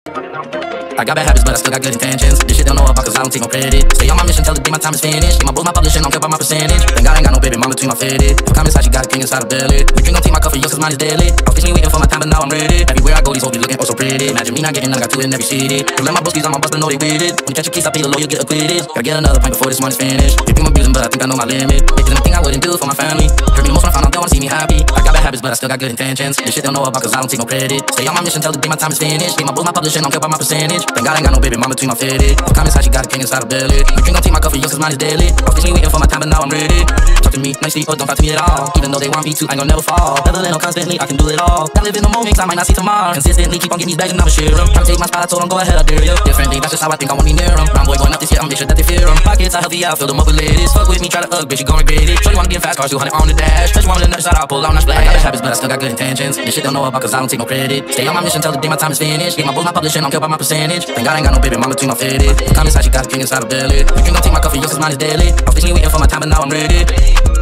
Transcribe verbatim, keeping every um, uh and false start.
I got bad habits, but I still got good intentions. This shit don't know about cause I don't take no credit. Stay on my mission till the day my time is finished. Get my books, my publishing, don't care about my percentage. Thank God I ain't got no baby mama between my fitted. For comments how she got a king inside her belly. We drink, don't take my cup for yours cause mine is deadly. Officially waiting for my time, but now I'm ready. Everywhere I go, these hoes be looking oh so pretty. Imagine me not getting none, I got two in every city. Don't let my booskies on my bus, but know they with it. When you catch a case, I pay the lawyer, get acquitted. Gotta get another pint before this money's finished. You think I'm abusing, but I think I know my limit. It's anything I wouldn't do for my family. Hurt me the most when I found out they wanna see me happy. I got bad habits, but I still got good intentions. This shit don't know about cause I don't take no credit. Stay on my mission till the day my time is finished. Get my books, my publishing, don't care about my percentage. Thank God I ain't got no baby mama between my fitted. For comments how she got a king inside her belly. You drink, don't take my cup for yours cause mine is deadly. Officially waiting for my time, but now I'm ready. Talk to me nicely or don't talk to me at all. Even though they want me to, I ain't gonna never fall. Never let no constantly, I can do it all. Gotta live in the moment cause I might not see tomorrow. Consistently keep on getting these bags and I'ma share them. Try to take my spot, I told them go ahead, I dare you. Differently, that's just how I think I want me near them. Brown boy going up this year, I'll make sure that they fear them. Pockets are healthy, I'll fill them up with ladies. Fuck with me, try to hug, bitch, you gon' regret it. Sure you wanna be in fast cars, two hundred on the dash. Touch one with another shot, I'll pull out, not splash. I got bad habits, but I still got good intentions. This shit don't know about cause I don't take no credit. Stay on my mission till the day my time is finished. Get my books, my publishing, don't care about my percentage. Thank God I ain't got no baby mama between my fitted. For comments how she got a king inside her belly. You drink, don't take my cup for yours cause mine is deadly. Officially waiting for my time, but now I'm ready.